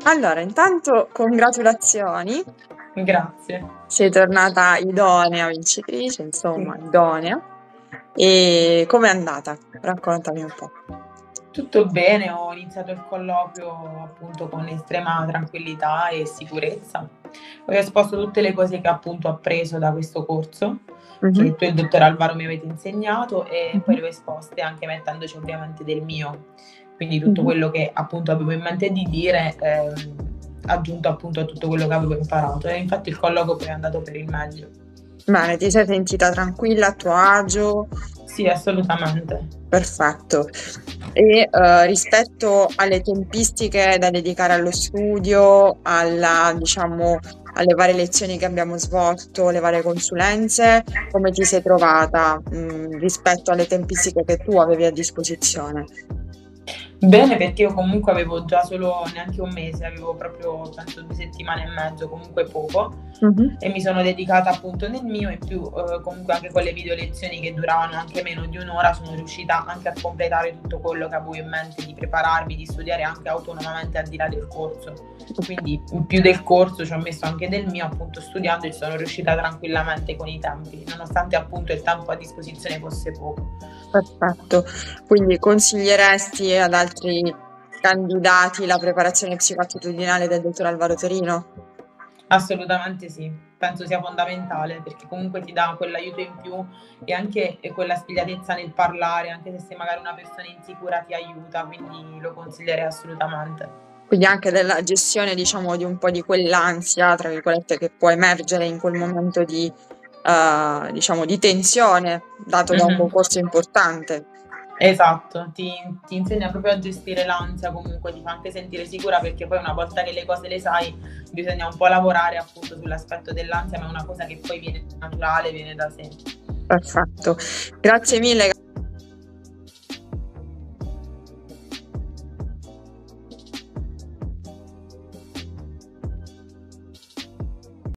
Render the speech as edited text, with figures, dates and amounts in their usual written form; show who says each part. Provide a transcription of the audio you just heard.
Speaker 1: Allora, intanto congratulazioni,
Speaker 2: Grazie.
Speaker 1: sei tornata idonea vincitrice, insomma, idonea. E com'è andata? Raccontami un po'.
Speaker 2: Tutto bene, ho iniziato il colloquio appunto con estrema tranquillità e sicurezza. Ho esposto tutte le cose che appunto ho appreso da questo corso,
Speaker 1: Mh-mh.
Speaker 2: che tu e il dottor Alvaro mi avete insegnato, e poi
Speaker 1: Mh-mh.
Speaker 2: le ho esposte anche mettendoci ovviamente del mio. Quindi tutto
Speaker 1: Mh-mh.
Speaker 2: quello che appunto avevo in mente di dire, aggiunto appunto a tutto quello che avevo imparato. E infatti il colloquio poi è andato per il meglio.
Speaker 1: Bene, ti sei sentita tranquilla, a tuo agio?
Speaker 2: Sì, assolutamente.
Speaker 1: Perfetto. E, rispetto alle tempistiche da dedicare allo studio, alle varie lezioni che abbiamo svolto, le varie consulenze, come ti sei trovata, rispetto alle tempistiche che tu avevi a disposizione?
Speaker 2: Bene, perché io comunque avevo già solo neanche un mese, avevo proprio penso 2 settimane e mezzo, comunque poco,
Speaker 1: Mh-mh.
Speaker 2: e mi sono dedicata appunto nel mio e più, comunque anche con le video lezioni che duravano anche meno di 1 ora, sono riuscita anche a completare tutto quello che avevo in mente di prepararmi, di studiare anche autonomamente al di là del corso. Quindi in più del corso ci ho messo anche del mio, appunto studiando, e sono riuscita tranquillamente con i tempi, nonostante appunto il tempo a disposizione fosse poco.
Speaker 1: Perfetto. Quindi consiglieresti ad altri candidati la preparazione psicoattitudinale del dottor Alvaro Torino?
Speaker 2: Assolutamente sì, penso sia fondamentale, perché comunque ti dà quell'aiuto in più e anche quella spigliatezza nel parlare, anche se sei magari una persona insicura ti aiuta, quindi lo consiglierei assolutamente.
Speaker 1: Quindi anche della gestione, diciamo, di un po' di quell'ansia, tra virgolette, che può emergere in quel momento di diciamo di tensione, dato da un
Speaker 2: Mh-mh.
Speaker 1: concorso importante.
Speaker 2: Esatto, ti insegna proprio a gestire l'ansia, comunque ti fa anche sentire sicura, perché poi una volta che le cose le sai, bisogna un po' lavorare appunto sull'aspetto dell'ansia, ma è una cosa che poi viene naturale, viene da sé.
Speaker 1: Perfetto. Grazie mille.